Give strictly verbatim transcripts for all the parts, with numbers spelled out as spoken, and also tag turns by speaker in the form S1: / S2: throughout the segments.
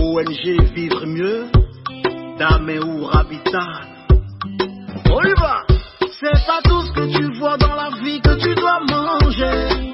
S1: O N G Vivre Mieux, Daméou Habitat. On y va. C'est pas tout ce que tu vois dans la vie que tu dois manger.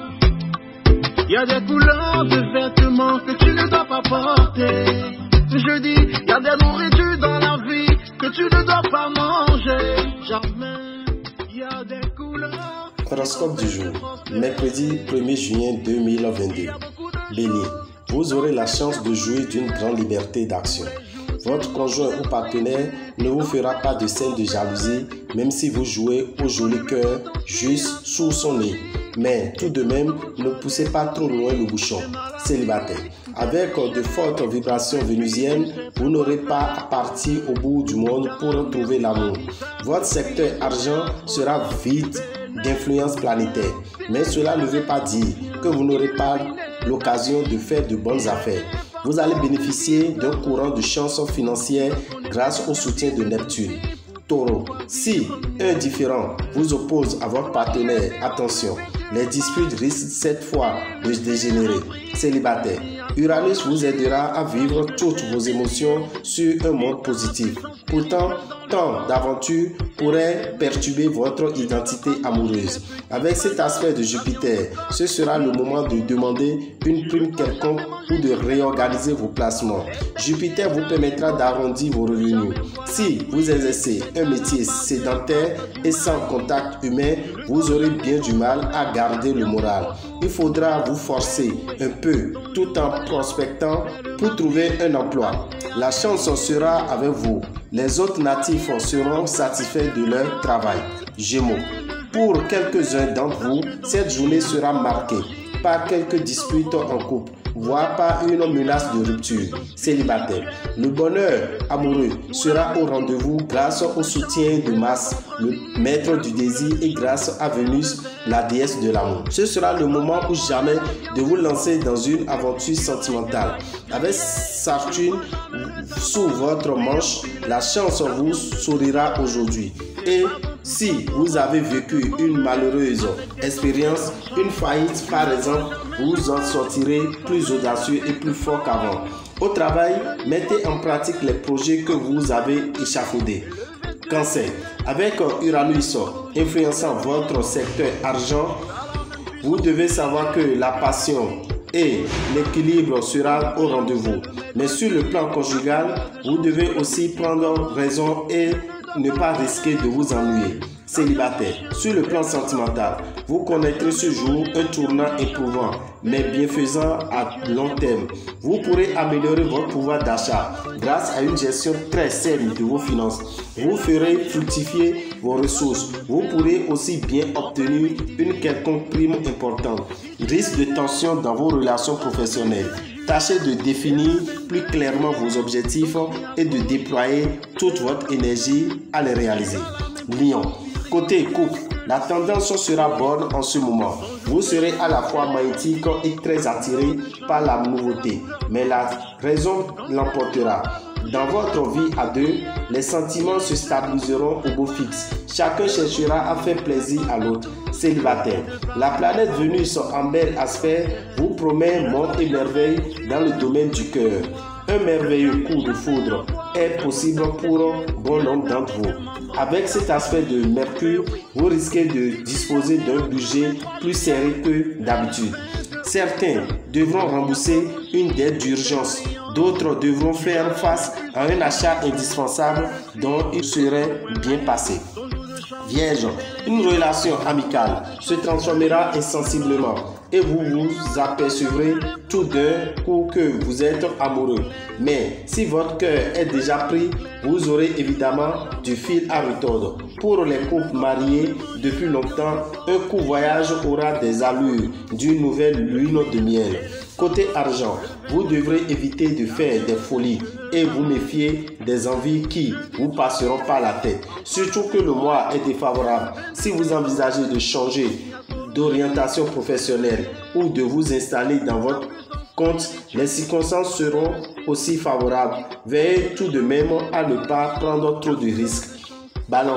S1: Il y a des couleurs de vêtements que tu ne dois pas porter. Je dis, il y a des nourritures dans la vie que tu ne dois pas manger. Jamais, il y a des couleurs.
S2: Horoscope du jour, mercredi premier juin deux mille vingt-deux. Bélier, vous aurez la chance de jouir d'une grande liberté d'action. Votre conjoint ou partenaire ne vous fera pas de scène de jalousie, même si vous jouez au joli cœur juste sous son nez. Mais tout de même, ne poussez pas trop loin le bouchon. Célibataire, avec de fortes vibrations vénusiennes, vous n'aurez pas à partir au bout du monde pour trouver l'amour. Votre secteur argent sera vide d'influence planétaire, mais cela ne veut pas dire que vous n'aurez pas l'occasion de faire de bonnes affaires. Vous allez bénéficier d'un courant de chance financière grâce au soutien de Neptune. Taureau, si un différend vous oppose à votre partenaire, attention, les disputes risquent cette fois de dégénérer. Célibataire, Uranus vous aidera à vivre toutes vos émotions sur un mode positif. Pourtant, tant d'aventures pourraient perturber votre identité amoureuse. Avec cet aspect de Jupiter, ce sera le moment de demander une prime quelconque ou de réorganiser vos placements. Jupiter vous permettra d'arrondir vos revenus. Si vous exercez un métier sédentaire et sans contact humain, vous aurez bien du mal à garder le moral. Il faudra vous forcer un peu tout en prospectant pour trouver un emploi. La chance sera avec vous. Les autres natifs seront satisfaits de leur travail. Gémeaux, pour quelques-uns d'entre vous, cette journée sera marquée par quelques disputes en couple, voire par une menace de rupture. Célibataire, le bonheur amoureux sera au rendez-vous grâce au soutien de Mars, le maître du désir, et grâce à Vénus, la déesse de l'amour. Ce sera le moment ou jamais de vous lancer dans une aventure sentimentale. Avec Saturne sous votre manche, la chance vous sourira aujourd'hui. Et si vous avez vécu une malheureuse expérience, une faillite par exemple, vous en sortirez plus audacieux et plus fort qu'avant. Au travail, mettez en pratique les projets que vous avez échafaudés. Cancer, avec Uranus influençant votre secteur argent, vous devez savoir que la passion et l'équilibre sera au rendez-vous. Mais sur le plan conjugal, vous devez aussi prendre raison et ne pas risquer de vous ennuyer. Célibataire, sur le plan sentimental, vous connaîtrez ce jour un tournant éprouvant, mais bienfaisant à long terme. Vous pourrez améliorer votre pouvoir d'achat grâce à une gestion très saine de vos finances. Vous ferez fructifier vos ressources. Vous pourrez aussi bien obtenir une quelconque prime importante. Risque de tension dans vos relations professionnelles. Tâchez de définir plus clairement vos objectifs et de déployer toute votre énergie à les réaliser. Lion, côté couple, la tendance sera bonne en ce moment. Vous serez à la fois magnétique et très attiré par la nouveauté, mais la raison l'emportera. Dans votre vie à deux, les sentiments se stabiliseront au beau fixe. Chacun cherchera à faire plaisir à l'autre. Célibataire, la planète Vénus en bel aspect vous promet monde et merveille dans le domaine du cœur. Un merveilleux coup de foudre est possible pour bon nombre d'entre vous. Avec cet aspect de Mercure, vous risquez de disposer d'un budget plus serré que d'habitude. Certains devront rembourser une dette d'urgence. D'autres devront faire face à un achat indispensable dont ils seraient bien passés. Vierge, une relation amicale se transformera insensiblement et vous vous apercevrez tout d'un coup que vous êtes amoureux. Mais si votre cœur est déjà pris, vous aurez évidemment du fil à retordre. Pour les couples mariés depuis longtemps, un court voyage aura des allures d'une nouvelle lune de miel. Côté argent, vous devrez éviter de faire des folies et vous méfier des envies qui vous passeront par la tête. Surtout que le mois est défavorable. Si vous envisagez de changer d'orientation professionnelle ou de vous installer dans votre compte, les circonstances seront aussi favorables. Veillez tout de même à ne pas prendre trop de risques. Balance,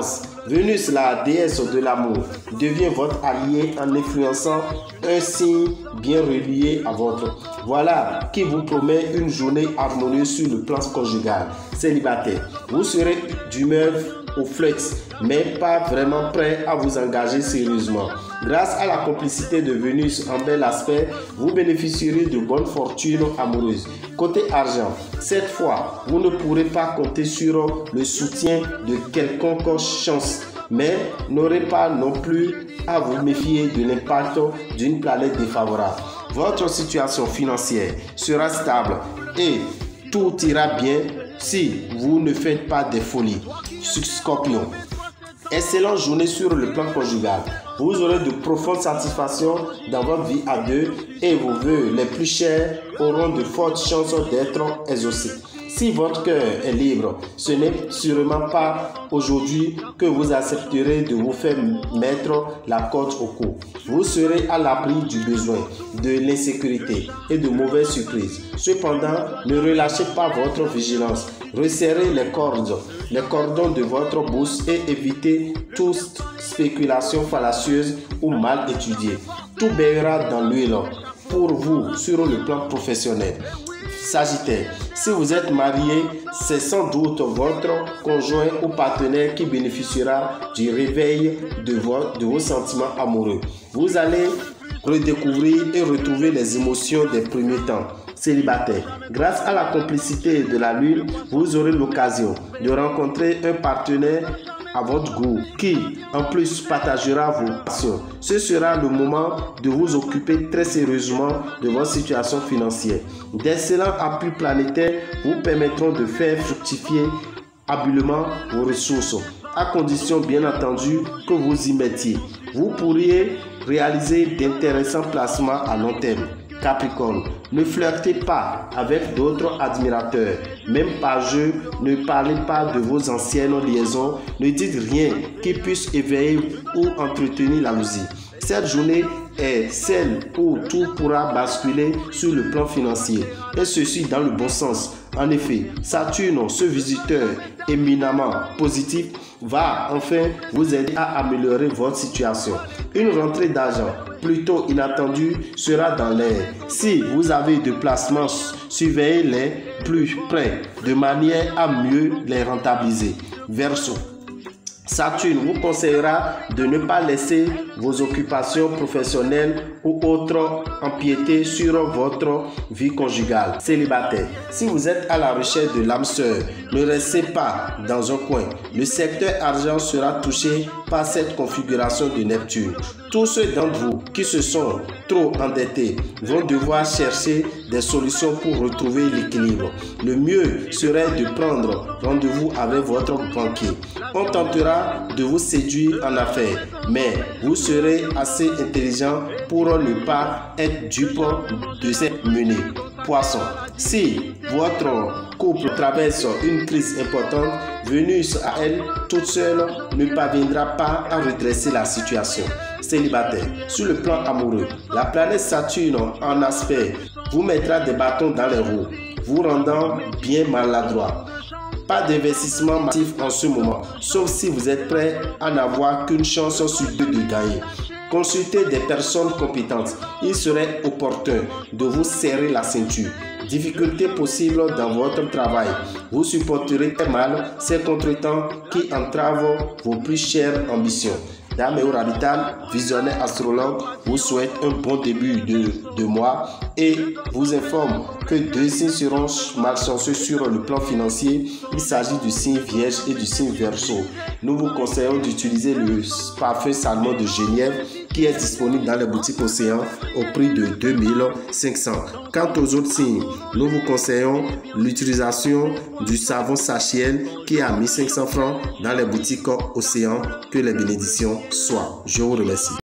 S2: Vénus, la déesse de l'amour, devient votre allié en influençant un signe bien relié à votre. Voilà qui vous promet une journée harmonieuse sur le plan conjugal. Célibataire, vous serez d'humeur au flex, mais pas vraiment prêt à vous engager sérieusement. Grâce à la complicité de Vénus en bel aspect, vous bénéficierez de bonnes fortunes amoureuses. Côté argent, cette fois, vous ne pourrez pas compter sur le soutien de quelconque chance, mais n'aurez pas non plus à vous méfier de l'impact d'une planète défavorable. Votre situation financière sera stable et tout ira bien si vous ne faites pas des folies. Scorpion, excellente journée sur le plan conjugal. Vous aurez de profondes satisfactions dans votre vie à deux et vos vœux les plus chers auront de fortes chances d'être exaucés. Si votre cœur est libre, ce n'est sûrement pas aujourd'hui que vous accepterez de vous faire mettre la corde au cou. Vous serez à l'abri du besoin, de l'insécurité et de mauvaises surprises. Cependant, ne relâchez pas votre vigilance. Resserrez les cordes, les cordons de votre bourse et évitez toute spéculation fallacieuse ou mal étudiée. Tout baignera dans l'huile pour vous sur le plan professionnel. Sagittaire, si vous êtes marié, c'est sans doute votre conjoint ou partenaire qui bénéficiera du réveil de vos, de vos sentiments amoureux. Vous allez redécouvrir et retrouver les émotions des premiers temps. Célibataire, grâce à la complicité de la lune, vous aurez l'occasion de rencontrer un partenaire à votre goût qui en plus partagera vos passions. Ce sera le moment de vous occuper très sérieusement de votre situation financière. D'excellents appuis planétaires vous permettront de faire fructifier habilement vos ressources, à condition bien entendu que vous y mettiez. Vous pourriez réaliser d'intéressants placements à long terme. Capricorne, ne flirtez pas avec d'autres admirateurs, même par jeu, ne parlez pas de vos anciennes liaisons, ne dites rien qui puisse éveiller ou entretenir la jalousie. Cette journée est celle où tout pourra basculer sur le plan financier, et ceci dans le bon sens. En effet, Saturne, ce visiteur éminemment positif, va enfin vous aider à améliorer votre situation. Une rentrée d'argent plutôt inattendue sera dans l'air. Si vous avez de placements, surveillez-les plus près de manière à mieux les rentabiliser. Verseau, Saturne vous conseillera de ne pas laisser vos occupations professionnelles ou autres empiéter sur votre vie conjugale. Célibataire, si vous êtes à la recherche de l'âme sœur, ne restez pas dans un coin. Le secteur argent sera touché par cette configuration de Neptune. Tous ceux d'entre vous qui se sont trop endettés vont devoir chercher des solutions pour retrouver l'équilibre. Le mieux serait de prendre rendez-vous avec votre banquier. On tentera de vous séduire en affaires, mais vous serez assez intelligent pour ne pas être dupe de cette menée. Poisson, si votre couple traverse une crise importante, Vénus à elle toute seule ne parviendra pas à redresser la situation. Célibataire, sur le plan amoureux, la planète Saturne en aspect vous mettra des bâtons dans les roues, vous rendant bien maladroit. Pas d'investissement massif en ce moment, sauf si vous êtes prêt à n'avoir qu'une chance sur deux de gagner. Consultez des personnes compétentes. Il serait opportun de vous serrer la ceinture. Difficultés possibles dans votre travail. Vous supporterez très mal ces contretemps qui entravent vos plus chères ambitions. Dameo Radital, visionnaire astrologue, vous souhaite un bon début de, de mois et vous informe que deux signes seront malchanceux sur le plan financier. Il s'agit du signe Vierge et du signe Verseau. Nous vous conseillons d'utiliser le parfum Salmon de Genève qui est disponible dans les boutiques Océan au prix de deux mille cinq cents. Quant aux autres signes, nous vous conseillons l'utilisation du savon Sachiel qui est à mille cinq cents francs dans les boutiques Océan. Que les bénédictions soient. Je vous remercie.